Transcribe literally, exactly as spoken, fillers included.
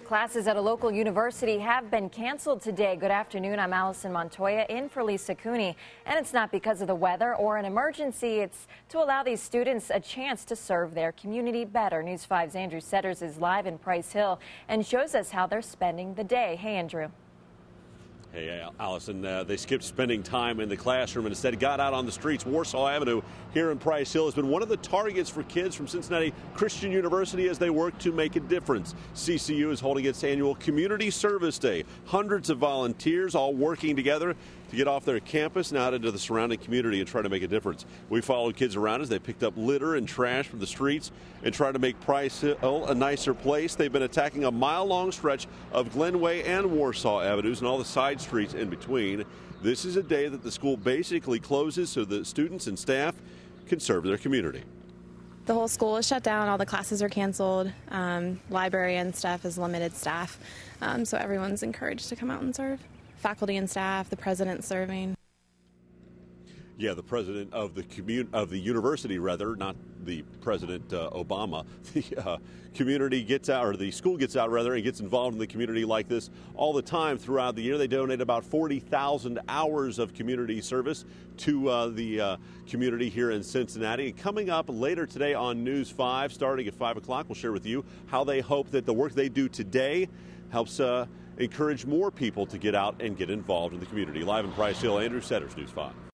classes at a local university have been canceled today. Good afternoon. I'm Allison Montoya in for Lisa Cooney. And it's not because of the weather or an emergency. It's to allow these students a chance to serve their community better. News five's Andrew Setters is live in Price Hill and shows us how they're spending the day. Hey, Andrew. Hey, Allison, uh, they skipped spending time in the classroom and instead got out on the streets. Warsaw Avenue here in Price Hill has been one of the targets for kids from Cincinnati Christian University as they work to make a difference. C C U is holding its annual Community Service Day. Hundreds of volunteers all working together to get off their campus and out into the surrounding community and try to make a difference. We followed kids around as they picked up litter and trash from the streets and tried to make Price Hill a nicer place. They've been attacking a mile-long stretch of Glenway and Warsaw Avenues and all the side streets in between. This is a day that the school basically closes so that students and staff can serve their community. The whole school is shut down. All the classes are canceled. Um, library and stuff is limited staff, um, so everyone's encouraged to come out and serve. Faculty and staff, the president serving. Yeah, the president of the commun of the university, rather, not the President uh, Obama. The uh, community gets out, or the school gets out, rather, and gets involved in the community like this all the time throughout the year. They donate about forty thousand hours of community service to uh, the uh, community here in Cincinnati. And coming up later today on News five, starting at five o'clock, we'll share with you how they hope that the work they do today helps uh, encourage more people to get out and get involved in the community. Live in Price Hill, Andrew Setters, News five.